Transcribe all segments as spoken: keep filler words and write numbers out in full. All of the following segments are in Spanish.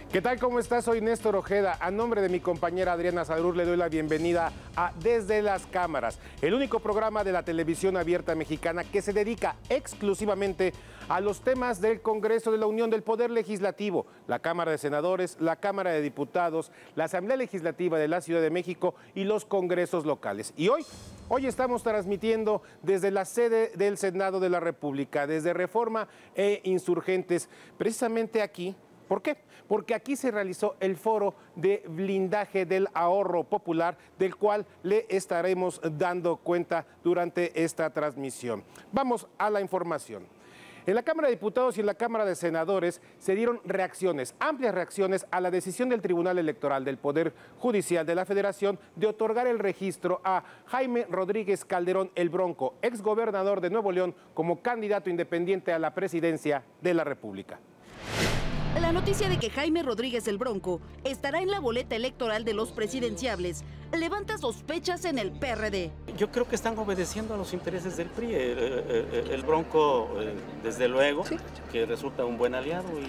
¿Qué tal? ¿Cómo estás? Soy Néstor Ojeda. A nombre de mi compañera Adriana Sadrur le doy la bienvenida a Desde las Cámaras, el único programa de la televisión abierta mexicana que se dedica exclusivamente a los temas del Congreso de la Unión, del Poder Legislativo, la Cámara de Senadores, la Cámara de Diputados, la Asamblea Legislativa de la Ciudad de México y los congresos locales. Y hoy, hoy estamos transmitiendo desde la sede del Senado de la República, desde Reforma e Insurgentes, precisamente aquí. ¿Por qué? Porque aquí se realizó el foro de blindaje del ahorro popular, del cual le estaremos dando cuenta durante esta transmisión. Vamos a la información. En la Cámara de Diputados y en la Cámara de Senadores se dieron reacciones, amplias reacciones a la decisión del Tribunal Electoral del Poder Judicial de la Federación de otorgar el registro a Jaime Rodríguez Calderón el Bronco, exgobernador de Nuevo León, como candidato independiente a la presidencia de la República. La noticia de que Jaime Rodríguez el Bronco estará en la boleta electoral de los presidenciables levanta sospechas en el P R D. Yo creo que están obedeciendo a los intereses del P R I. El, el, el Bronco, desde luego, sí, que resulta un buen aliado y,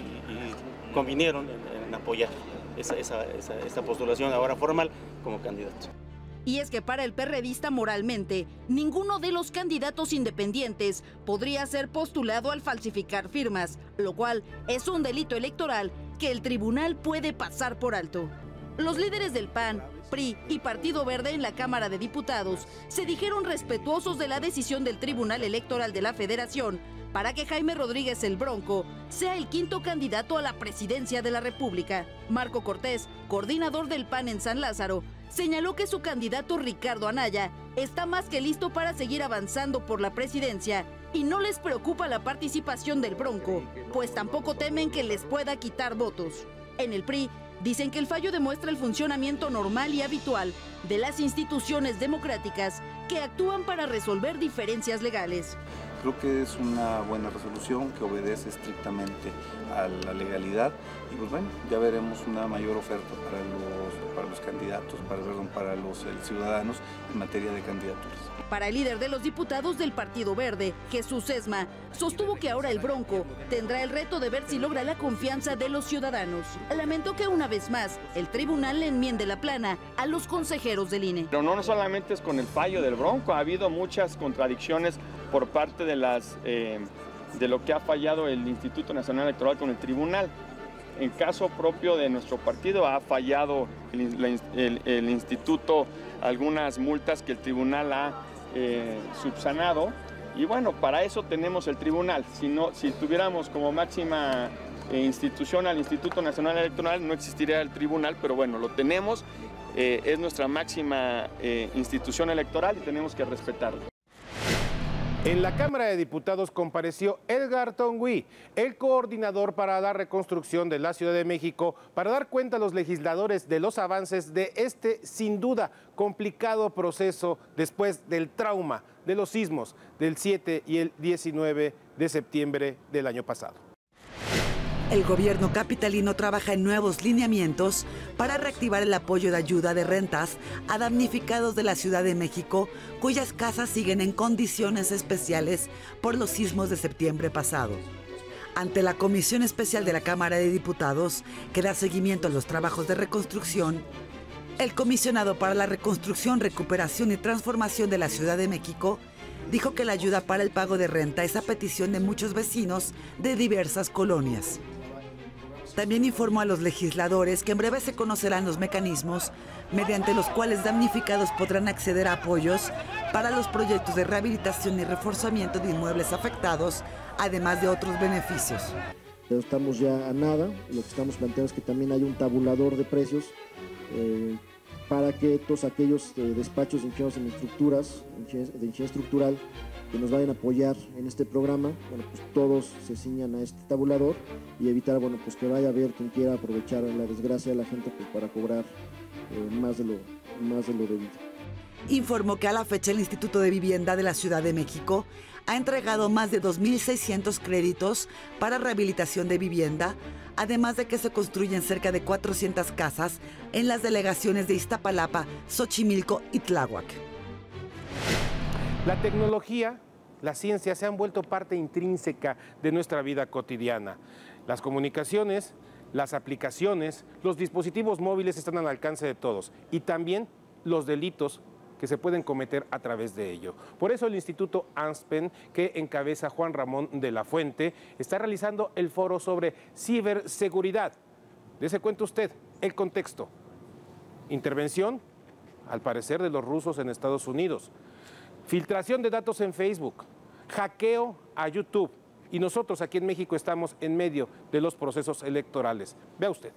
y convinieron en, en apoyar esa, esa, esa, esta postulación ahora formal como candidato. Y es que para el perredista moralmente, ninguno de los candidatos independientes podría ser postulado al falsificar firmas, lo cual es un delito electoral que el tribunal puede pasar por alto. Los líderes del P A N, P R I y Partido Verde en la Cámara de Diputados se dijeron respetuosos de la decisión del Tribunal Electoral de la Federación para que Jaime Rodríguez el Bronco sea el quinto candidato a la presidencia de la República. Marco Cortés, coordinador del P A N en San Lázaro, señaló que su candidato Ricardo Anaya está más que listo para seguir avanzando por la presidencia y no les preocupa la participación del Bronco, pues tampoco temen que les pueda quitar votos. En el P R I dicen que el fallo demuestra el funcionamiento normal y habitual de las instituciones democráticas que actúan para resolver diferencias legales. Creo que es una buena resolución que obedece estrictamente a la legalidad y pues bueno, ya veremos una mayor oferta para los, para los candidatos, para, perdón, para los eh, ciudadanos en materia de candidaturas. Para el líder de los diputados del Partido Verde, Jesús Esma, sostuvo que ahora el Bronco tendrá el reto de ver si logra la confianza de los ciudadanos. Lamentó que una vez más el tribunal le enmiende la plana a los consejeros del I N E. Pero no solamente es con el fallo del Bronco, ha habido muchas contradicciones por parte de, las, eh, de lo que ha fallado el Instituto Nacional Electoral con el tribunal. En caso propio de nuestro partido ha fallado el, el, el instituto algunas multas que el tribunal ha eh, subsanado y bueno, para eso tenemos el tribunal. Si, no, si tuviéramos como máxima eh, institución al Instituto Nacional Electoral no existiría el tribunal, pero bueno, lo tenemos, eh, es nuestra máxima eh, institución electoral y tenemos que respetarlo. En la Cámara de Diputados compareció Edgar Tongui, el coordinador para la reconstrucción de la Ciudad de México, para dar cuenta a los legisladores de los avances de este, sin duda, complicado proceso después del trauma de los sismos del siete y el diecinueve de septiembre del año pasado. El gobierno capitalino trabaja en nuevos lineamientos para reactivar el apoyo de ayuda de rentas a damnificados de la Ciudad de México, cuyas casas siguen en condiciones especiales por los sismos de septiembre pasado. Ante la Comisión Especial de la Cámara de Diputados, que da seguimiento a los trabajos de reconstrucción, el comisionado para la Reconstrucción, Recuperación y Transformación de la Ciudad de México dijo que la ayuda para el pago de renta es a petición de muchos vecinos de diversas colonias. También informó a los legisladores que en breve se conocerán los mecanismos mediante los cuales damnificados podrán acceder a apoyos para los proyectos de rehabilitación y reforzamiento de inmuebles afectados, además de otros beneficios. Estamos ya a nada, lo que estamos planteando es que también hay un tabulador de precios eh, para que todos aquellos eh, despachos de ingenieros en estructuras, de ingeniería estructural, que nos vayan a apoyar en este programa, bueno, pues todos se ciñan a este tabulador y evitar, bueno, pues que vaya a haber quien quiera aprovechar la desgracia de la gente pues, para cobrar eh, más de lo, más de lo debido. Informó que a la fecha el Instituto de Vivienda de la Ciudad de México ha entregado más de dos mil seiscientos créditos para rehabilitación de vivienda, además de que se construyen cerca de cuatrocientas casas en las delegaciones de Iztapalapa, Xochimilco y Tláhuac. La tecnología, la ciencia se han vuelto parte intrínseca de nuestra vida cotidiana. Las comunicaciones las aplicaciones, los dispositivos móviles están al alcance de todos y también los delitos que se pueden cometer a través de ello. Por eso el Instituto ANSPEN, que encabeza Juan Ramón de la Fuente, está realizando el foro sobre ciberseguridad. Dese cuenta usted el contexto. Intervención, al parecer, de los rusos en Estados Unidos. Filtración de datos en Facebook. Hackeo a YouTube. Y nosotros aquí en México estamos en medio de los procesos electorales. Vea usted.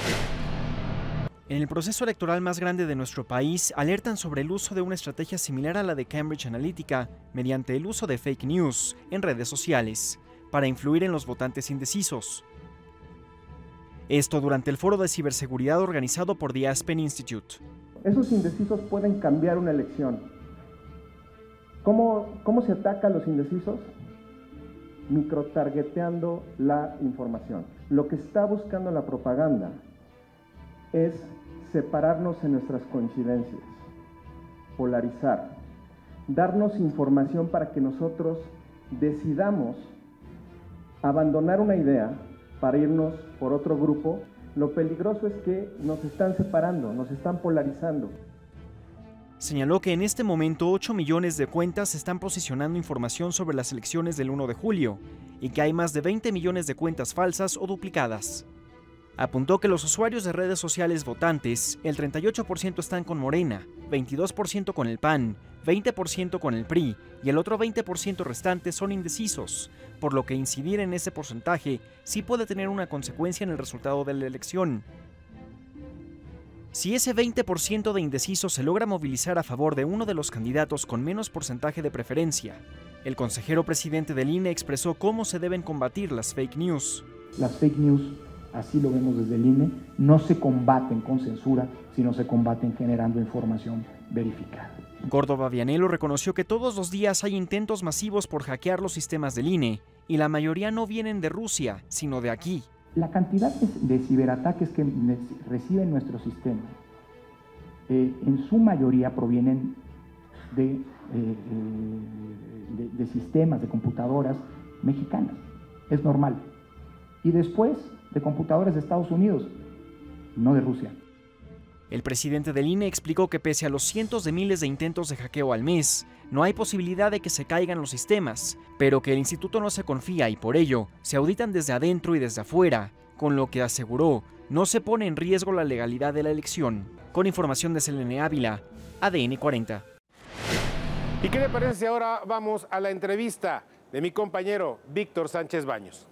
En el proceso electoral más grande de nuestro país, alertan sobre el uso de una estrategia similar a la de Cambridge Analytica, mediante el uso de fake news en redes sociales, para influir en los votantes indecisos. Esto durante el foro de ciberseguridad organizado por The Aspen Institute. Esos indecisos pueden cambiar una elección. ¿Cómo, cómo se ataca a los indecisos? Microtargeteando la información. Lo que está buscando la propaganda es separarnos en nuestras coincidencias, polarizar, darnos información para que nosotros decidamos abandonar una idea para irnos por otro grupo. Lo peligroso es que nos están separando, nos están polarizando. Señaló que en este momento ocho millones de cuentas están posicionando información sobre las elecciones del uno de julio y que hay más de veinte millones de cuentas falsas o duplicadas. Apuntó que los usuarios de redes sociales votantes, el treinta y ocho por ciento están con Morena, veintidós por ciento con el P A N, veinte por ciento con el P R I y el otro veinte por ciento restante son indecisos, por lo que incidir en ese porcentaje sí puede tener una consecuencia en el resultado de la elección. Si ese veinte por ciento de indecisos se logra movilizar a favor de uno de los candidatos con menos porcentaje de preferencia, el consejero presidente del I N E expresó cómo se deben combatir las fake news. Las fake news, así lo vemos desde el I N E, no se combaten con censura, sino se combaten generando información verificada. Córdoba Vianello reconoció que todos los días hay intentos masivos por hackear los sistemas del I N E y la mayoría no vienen de Rusia, sino de aquí. La cantidad de, de ciberataques que reciben nuestro sistema, eh, en su mayoría provienen de, eh, de, de sistemas, de computadoras mexicanas. Es normal. Y después de computadoras de Estados Unidos, no de Rusia. El presidente del I N E explicó que pese a los cientos de miles de intentos de hackeo al mes, no hay posibilidad de que se caigan los sistemas, pero que el instituto no se confía y por ello se auditan desde adentro y desde afuera, con lo que aseguró no se pone en riesgo la legalidad de la elección. Con información de Selene Ávila, A D N cuarenta. ¿Y qué le parece si ahora vamos a la entrevista de mi compañero Víctor Sánchez Baños?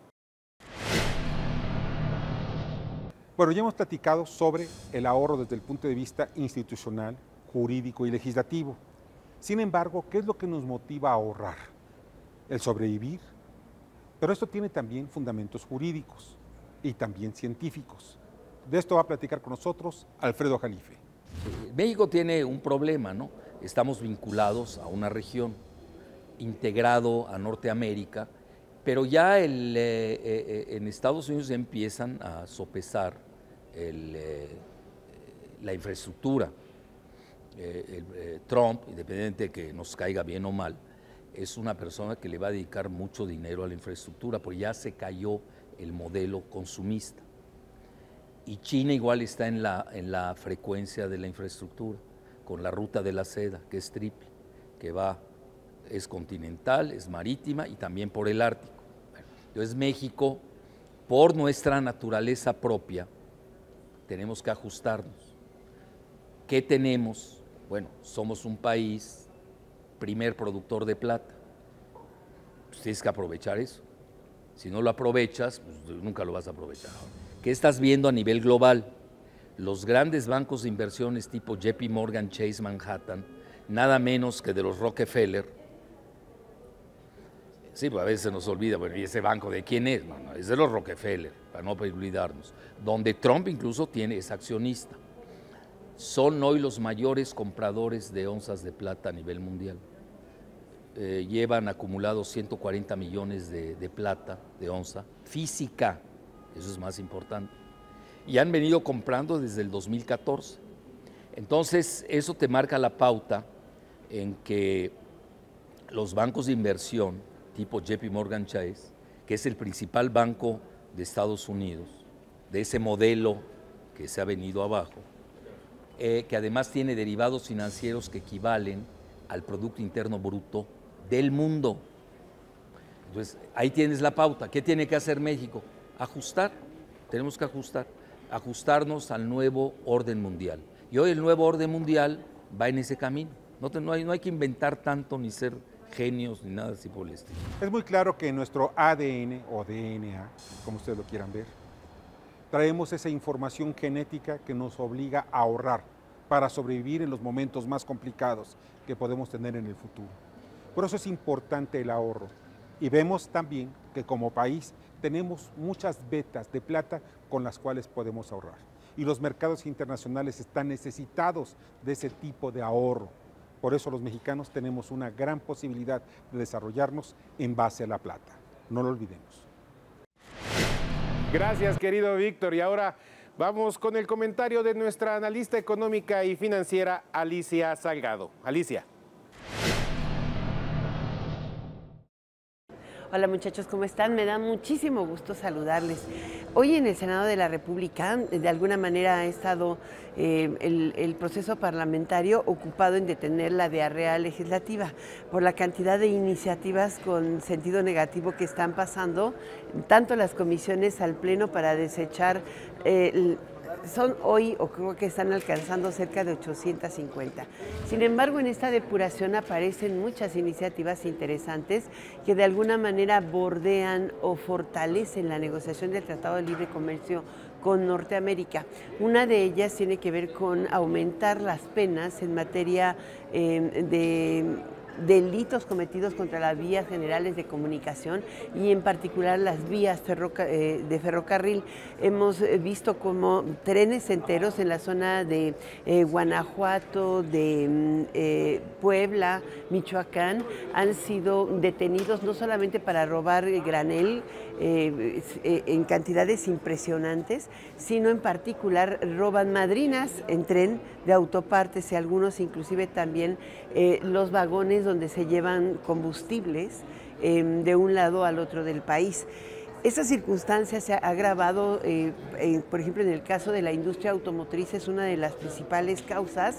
Bueno, ya hemos platicado sobre el ahorro desde el punto de vista institucional, jurídico y legislativo. Sin embargo, ¿qué es lo que nos motiva a ahorrar? El sobrevivir. Pero esto tiene también fundamentos jurídicos y también científicos. De esto va a platicar con nosotros Alfredo Jalife. México tiene un problema, ¿no? Estamos vinculados a una región, integrado a Norteamérica, pero ya el, eh, eh, en Estados Unidos ya empiezan a sopesar el, eh, la infraestructura. Eh, el, eh, Trump, independientemente de que nos caiga bien o mal, es una persona que le va a dedicar mucho dinero a la infraestructura, porque ya se cayó el modelo consumista. Y China igual está en la, en la frecuencia de la infraestructura, con la ruta de la seda, que es triple, que va, es continental, es marítima y también por el Ártico. Entonces México, por nuestra naturaleza propia, tenemos que ajustarnos. ¿Qué tenemos? Bueno, somos un país primer productor de plata. Pues tienes que aprovechar eso. Si no lo aprovechas, pues nunca lo vas a aprovechar. ¿Qué estás viendo a nivel global? Los grandes bancos de inversiones tipo J P Morgan, Chase, Manhattan, nada menos que de los Rockefeller. Sí, pues a veces se nos olvida, bueno, ¿y ese banco de quién es? No, no, es de los Rockefeller, para no olvidarnos. Donde Trump incluso tiene, es accionista. Son hoy los mayores compradores de onzas de plata a nivel mundial. Eh, llevan acumulados ciento cuarenta millones de, de plata, de onza, física, eso es más importante. Y han venido comprando desde el dos mil catorce. Entonces, eso te marca la pauta en que los bancos de inversión, tipo J P Morgan Chase, que es el principal banco de Estados Unidos, de ese modelo que se ha venido abajo, eh, que además tiene derivados financieros que equivalen al Producto Interno Bruto del mundo. Entonces, ahí tienes la pauta. ¿Qué tiene que hacer México? Ajustar, tenemos que ajustar, ajustarnos al nuevo orden mundial. Y hoy el nuevo orden mundial va en ese camino. No, te, no, hay, no hay que inventar tanto ni ser genios ni nada así por el estilo. Es muy claro que en nuestro A D N o D N A, como ustedes lo quieran ver, traemos esa información genética que nos obliga a ahorrar para sobrevivir en los momentos más complicados que podemos tener en el futuro. Por eso es importante el ahorro. Y vemos también que como país tenemos muchas vetas de plata con las cuales podemos ahorrar. Y los mercados internacionales están necesitados de ese tipo de ahorro. Por eso los mexicanos tenemos una gran posibilidad de desarrollarnos en base a la plata. No lo olvidemos. Gracias, querido Víctor. Y ahora vamos con el comentario de nuestra analista económica y financiera, Alicia Salgado. Alicia. Hola muchachos, ¿cómo están? Me da muchísimo gusto saludarles. Hoy en el Senado de la República, de alguna manera ha estado eh, el, el proceso parlamentario ocupado en detener la diarrea legislativa por la cantidad de iniciativas con sentido negativo que están pasando, tanto las comisiones al Pleno para desechar eh, el, son hoy, o creo que están alcanzando cerca de ochocientas cincuenta. Sin embargo, en esta depuración aparecen muchas iniciativas interesantes que de alguna manera bordean o fortalecen la negociación del Tratado de Libre Comercio con Norteamérica. Una de ellas tiene que ver con aumentar las penas en materia eh, de delitos cometidos contra las vías generales de comunicación y en particular las vías ferroca eh, de ferrocarril. Hemos visto como trenes enteros en la zona de eh, Guanajuato, de eh, Puebla, Michoacán, han sido detenidos no solamente para robar granel eh, eh, en cantidades impresionantes, sino en particular roban madrinas en tren de autopartes y algunos inclusive también eh, los vagones donde se llevan combustibles eh, de un lado al otro del país. Esa circunstancia se ha agravado, eh, eh, por ejemplo, en el caso de la industria automotriz, es una de las principales causas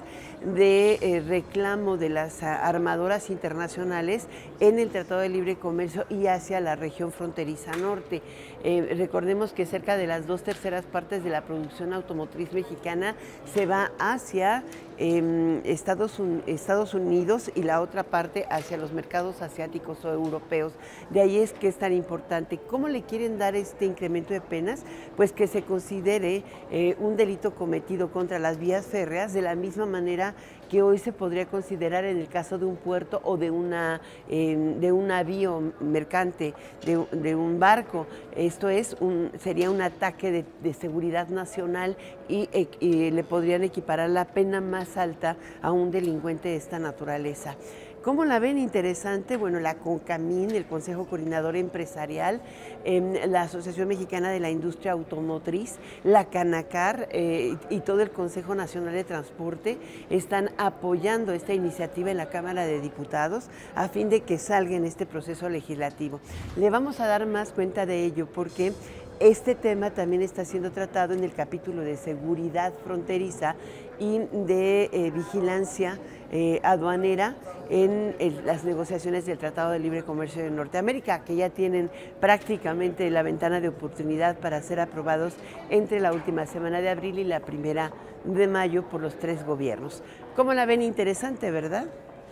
de eh, reclamo de las armadoras internacionales en el Tratado de Libre Comercio y hacia la región fronteriza norte. Eh, recordemos que cerca de las dos terceras partes de la producción automotriz mexicana se va hacia eh, Estados, Un- Estados Unidos y la otra parte hacia los mercados asiáticos o europeos. De ahí es que es tan importante. ¿Cómo le quieren dar este incremento de penas? Pues que se considere eh, un delito cometido contra las vías férreas de la misma manera que hoy se podría considerar en el caso de un puerto o de, una, eh, de un navío mercante, de, de un barco. Esto es un, sería un ataque de, de seguridad nacional y, y, y le podrían equiparar la pena más alta a un delincuente de esta naturaleza. ¿Cómo la ven? Interesante. Bueno, la CONCAMIN, el Consejo Coordinador Empresarial, eh, la Asociación Mexicana de la Industria Automotriz, la CANACAR eh, y todo el Consejo Nacional de Transporte están apoyando esta iniciativa en la Cámara de Diputados a fin de que salga en este proceso legislativo. Le vamos a dar más cuenta de ello porque este tema también está siendo tratado en el capítulo de seguridad fronteriza y de eh, vigilancia eh, aduanera en el, las negociaciones del Tratado de Libre Comercio de Norteamérica, que ya tienen prácticamente la ventana de oportunidad para ser aprobados entre la última semana de abril y la primera de mayo por los tres gobiernos. ¿Cómo la ven? Interesante, ¿verdad?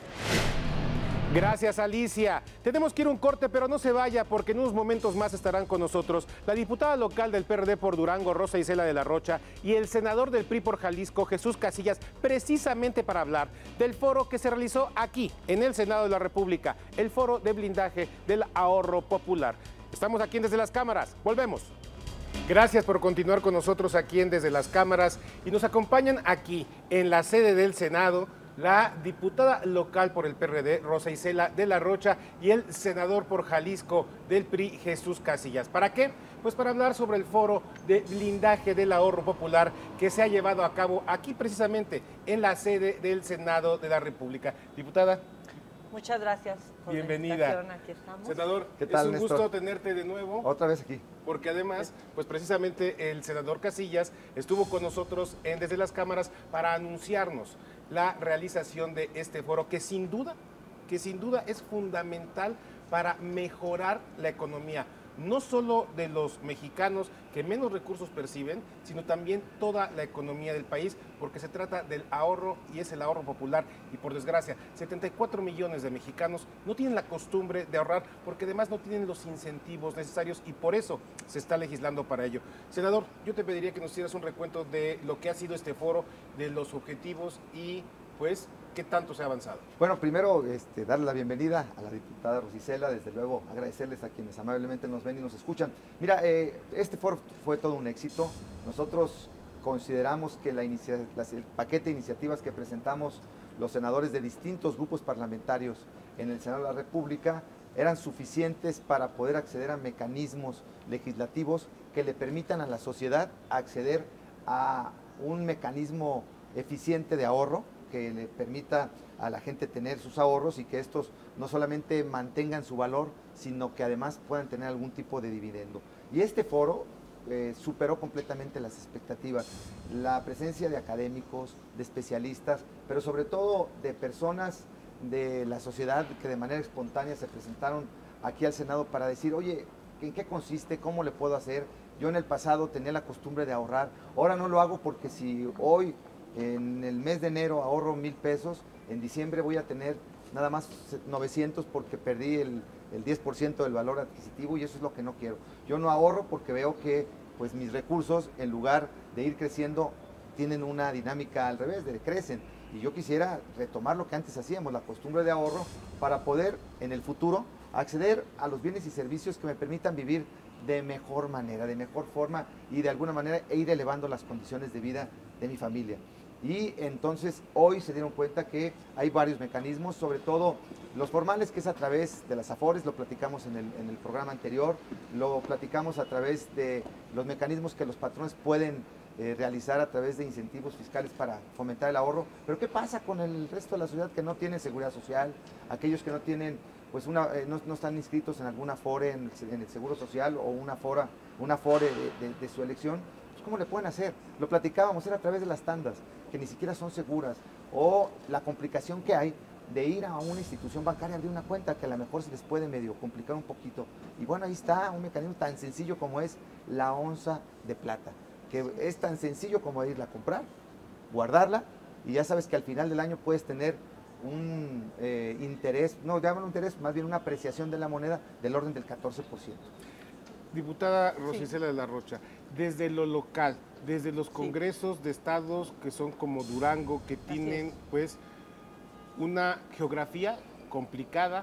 Gracias, Alicia. Tenemos que ir a un corte, pero no se vaya porque en unos momentos más estarán con nosotros la diputada local del P R D por Durango, Rosa Isela de la Rocha, y el senador del P R I por Jalisco, Jesús Casillas, precisamente para hablar del foro que se realizó aquí, en el Senado de la República, el foro de blindaje del ahorro popular. Estamos aquí en Desde las Cámaras. Volvemos. Gracias por continuar con nosotros aquí en Desde las Cámaras y nos acompañan aquí en la sede del Senado la diputada local por el P R D, Rosa Isela de la Rocha, y el senador por Jalisco del P R I, Jesús Casillas. ¿Para qué? Pues para hablar sobre el foro de blindaje del ahorro popular que se ha llevado a cabo aquí precisamente en la sede del Senado de la República. Diputada, Muchas gracias por Bienvenida. la invitación, aquí estamos. Senador, ¿Qué tal, es un Néstor? gusto tenerte de nuevo. Otra vez aquí. Porque además, pues precisamente el senador Casillas estuvo con nosotros en Desde las Cámaras para anunciarnos la realización de este foro que sin duda, que sin duda es fundamental para mejorar la economía, no solo de los mexicanos que menos recursos perciben, sino también toda la economía del país, porque se trata del ahorro y es el ahorro popular. Y por desgracia, setenta y cuatro millones de mexicanos no tienen la costumbre de ahorrar porque además no tienen los incentivos necesarios y por eso se está legislando para ello. Senador, yo te pediría que nos hicieras un recuento de lo que ha sido este foro, de los objetivos y pues qué tanto se ha avanzado. Bueno, primero este, darle la bienvenida a la diputada Rosicela, desde luego agradecerles a quienes amablemente nos ven y nos escuchan. Mira, eh, este foro fue todo un éxito. Nosotros consideramos que la inicia, las, el paquete de iniciativas que presentamos los senadores de distintos grupos parlamentarios en el Senado de la República eran suficientes para poder acceder a mecanismos legislativos que le permitan a la sociedad acceder a un mecanismo eficiente de ahorro, que le permita a la gente tener sus ahorros y que estos no solamente mantengan su valor, sino que además puedan tener algún tipo de dividendo. Y este foro eh, superó completamente las expectativas. La presencia de académicos, de especialistas, pero sobre todo de personas de la sociedad que de manera espontánea se presentaron aquí al Senado para decir, oye, ¿en qué consiste? ¿Cómo le puedo hacer? Yo en el pasado tenía la costumbre de ahorrar, ahora no lo hago porque si hoy en el mes de enero ahorro mil pesos, en diciembre voy a tener nada más novecientos porque perdí el, el diez por ciento del valor adquisitivo y eso es lo que no quiero. Yo no ahorro porque veo que pues, mis recursos, en lugar de ir creciendo, tienen una dinámica al revés, de crecen. Y yo quisiera retomar lo que antes hacíamos, la costumbre de ahorro, para poder en el futuro acceder a los bienes y servicios que me permitan vivir de mejor manera, de mejor forma y de alguna manera ir elevando las condiciones de vida de mi familia. Y entonces hoy se dieron cuenta que hay varios mecanismos, sobre todo los formales, que es a través de las AFORES, lo platicamos en el, en el programa anterior, lo platicamos a través de los mecanismos que los patrones pueden eh, realizar a través de incentivos fiscales para fomentar el ahorro. Pero ¿qué pasa con el resto de la sociedad que no tiene seguridad social? Aquellos que no tienen, pues una, eh, no, no están inscritos en alguna AFORE, en el, en el Seguro Social o una, fora, una AFORE de, de, de su elección. ¿Cómo le pueden hacer? Lo platicábamos, era a través de las tandas, que ni siquiera son seguras, o la complicación que hay de ir a una institución bancaria a abrir una cuenta, que a lo mejor se les puede medio complicar un poquito. Y bueno, ahí está un mecanismo tan sencillo como es la onza de plata, que es tan sencillo como irla a comprar, guardarla, y ya sabes que al final del año puedes tener un eh, interés, no, llaman un interés, más bien una apreciación de la moneda del orden del catorce por ciento. Diputada Rosicela sí. de la Rocha, desde lo local, desde los congresos sí. de estados que son como Durango, que tienen pues una geografía complicada,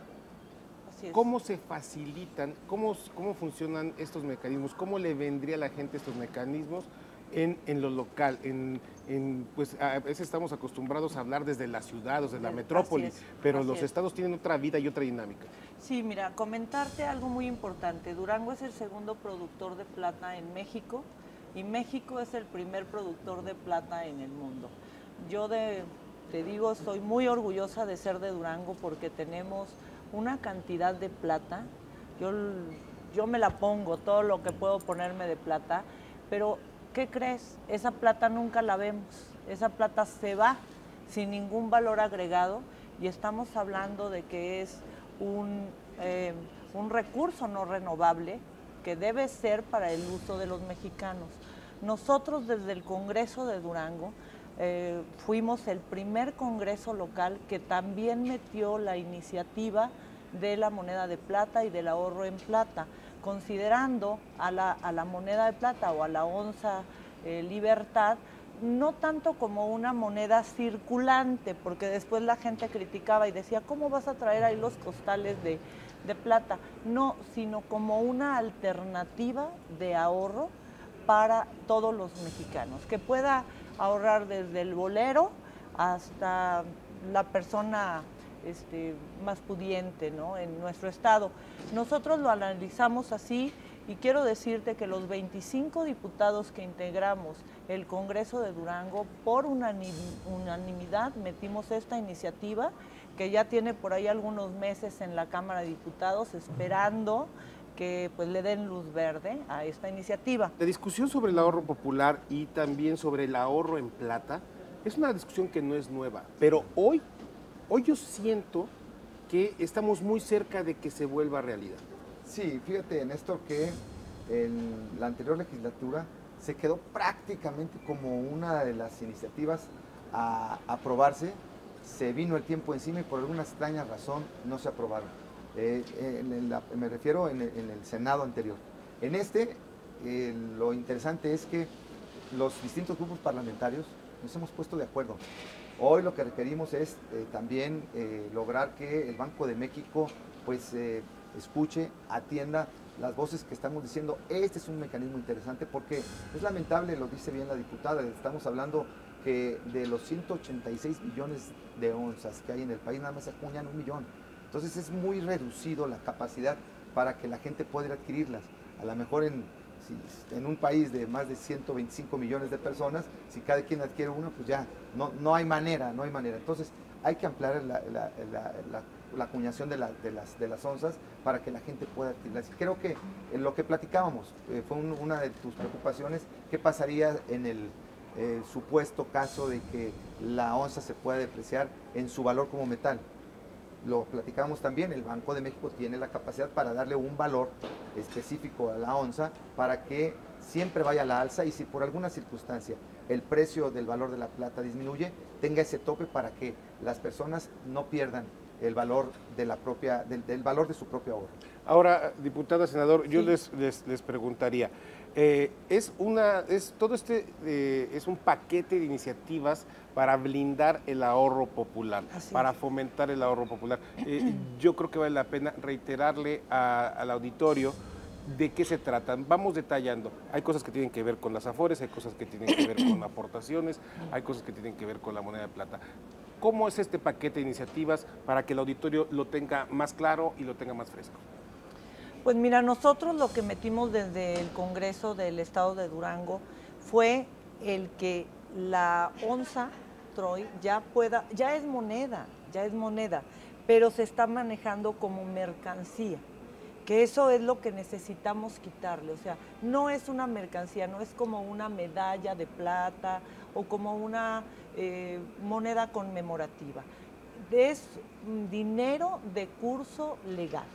¿cómo se facilitan, cómo, cómo funcionan estos mecanismos? ¿Cómo le vendría a la gente estos mecanismos en, en lo local? En, en, pues a veces estamos acostumbrados a hablar desde la ciudad, desde la metrópoli, es, pero los es. estados tienen otra vida y otra dinámica. Sí, mira, comentarte algo muy importante. Durango es el segundo productor de plata en México y México es el primer productor de plata en el mundo. Yo de, te digo, estoy muy orgullosa de ser de Durango porque tenemos una cantidad de plata. Yo, yo me la pongo, todo lo que puedo ponerme de plata, pero ¿qué crees? Esa plata nunca la vemos. Esa plata se va sin ningún valor agregado y estamos hablando de que es un, eh, un recurso no renovable que debe ser para el uso de los mexicanos. Nosotros desde el Congreso de Durango eh, fuimos el primer congreso local que también metió la iniciativa de la moneda de plata y del ahorro en plata, considerando a la, a la moneda de plata o a la onza eh, libertad no tanto como una moneda circulante, porque después la gente criticaba y decía, ¿cómo vas a traer ahí los costales de, de plata? No, sino como una alternativa de ahorro para todos los mexicanos, que pueda ahorrar desde el bolero hasta la persona este, más pudiente, ¿no?, en nuestro estado. Nosotros lo analizamos así y quiero decirte que los veinticinco diputados que integramos el Congreso de Durango, por unanimidad metimos esta iniciativa que ya tiene por ahí algunos meses en la Cámara de Diputados esperando que pues le den luz verde a esta iniciativa. La discusión sobre el ahorro popular y también sobre el ahorro en plata es una discusión que no es nueva, pero hoy, hoy yo siento que estamos muy cerca de que se vuelva realidad. Sí, fíjate, Néstor, que en la anterior legislatura se quedó prácticamente como una de las iniciativas a aprobarse. Se vino el tiempo encima y por alguna extraña razón no se aprobaron. Eh, en la, me refiero en el, en el Senado anterior. En este, eh, lo interesante es que los distintos grupos parlamentarios nos hemos puesto de acuerdo. Hoy lo que requerimos es eh, también eh, lograr que el Banco de México pues, eh, escuche, atienda las voces que estamos diciendo. Este es un mecanismo interesante porque es lamentable, lo dice bien la diputada, estamos hablando que de los ciento ochenta y seis millones de onzas que hay en el país, nada más se acuñan un millón. Entonces es muy reducido la capacidad para que la gente pueda adquirirlas. A lo mejor en, si, en un país de más de ciento veinticinco millones de personas, si cada quien adquiere uno, pues ya no, no hay manera, no hay manera. Entonces hay que ampliar la, la, la, la, la acuñación de, la, de, las, de las onzas para que la gente pueda adquirirlas. Y creo que en lo que platicábamos, eh, fue un, una de tus preocupaciones, ¿qué pasaría en el Eh, supuesto caso de que la onza se pueda depreciar en su valor como metal? Lo platicamos también, el Banco de México tiene la capacidad para darle un valor específico a la onza para que siempre vaya a la alza y si por alguna circunstancia el precio del valor de la plata disminuye, tenga ese tope para que las personas no pierdan el valor de la propia, del, del valor de su propio ahorro. Ahora, diputada, senador, sí. yo les, les, les preguntaría, eh, es una, es todo este, eh, es un paquete de iniciativas para blindar el ahorro popular, Así para es. fomentar el ahorro popular. Eh, yo creo que vale la pena reiterarle a, al auditorio de qué se tratan. Vamos detallando. Hay cosas que tienen que ver con las afores, hay cosas que tienen que ver con aportaciones, hay cosas que tienen que ver con la moneda de plata. ¿Cómo es este paquete de iniciativas para que el auditorio lo tenga más claro y lo tenga más fresco? Pues mira, nosotros lo que metimos desde el Congreso del Estado de Durango fue el que la onza Troy ya pueda, ya es moneda, ya es moneda, pero se está manejando como mercancía, que eso es lo que necesitamos quitarle. O sea, no es una mercancía, no es como una medalla de plata o como una eh, moneda conmemorativa. Es dinero de curso legal,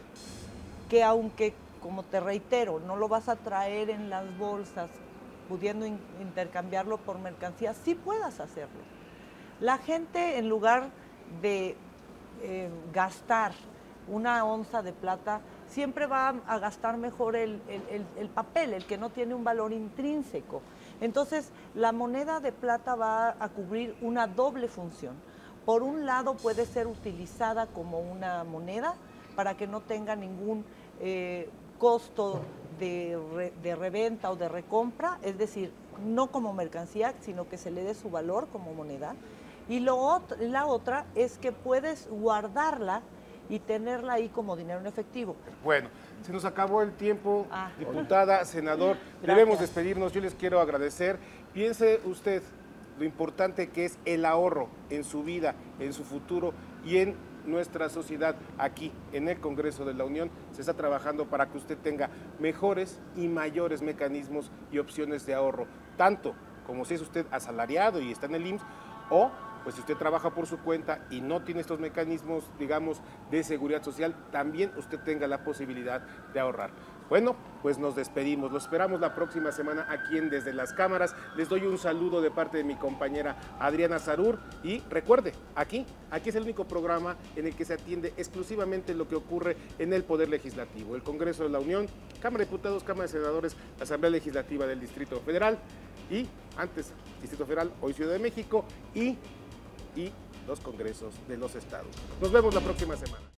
que aunque, como te reitero, no lo vas a traer en las bolsas, pudiendo in- intercambiarlo por mercancía, sí puedas hacerlo. La gente, en lugar de eh, gastar una onza de plata, siempre va a gastar mejor el, el, el, el papel, el que no tiene un valor intrínseco. Entonces, la moneda de plata va a cubrir una doble función. Por un lado, puede ser utilizada como una moneda para que no tenga ningún eh, costo de, re, de reventa o de recompra, es decir, no como mercancía, sino que se le dé su valor como moneda. Y lo otro, la otra es que puedes guardarla y tenerla ahí como dinero en efectivo. Bueno, se nos acabó el tiempo, Ah. diputada, senador, Gracias. debemos despedirnos, yo les quiero agradecer. Piense usted lo importante que es el ahorro en su vida, en su futuro y en nuestra sociedad. Aquí, en el Congreso de la Unión, se está trabajando para que usted tenga mejores y mayores mecanismos y opciones de ahorro, tanto como si es usted asalariado y está en el I M S S, o pues si usted trabaja por su cuenta y no tiene estos mecanismos, digamos, de seguridad social, también usted tenga la posibilidad de ahorrar. Bueno, pues nos despedimos. Los esperamos la próxima semana aquí en Desde las Cámaras. Les doy un saludo de parte de mi compañera Adriana Zarur y recuerde, aquí, aquí es el único programa en el que se atiende exclusivamente lo que ocurre en el Poder Legislativo, el Congreso de la Unión, Cámara de Diputados, Cámara de Senadores, la Asamblea Legislativa del Distrito Federal y antes Distrito Federal, hoy Ciudad de México y y los congresos de los estados. Nos vemos la próxima semana.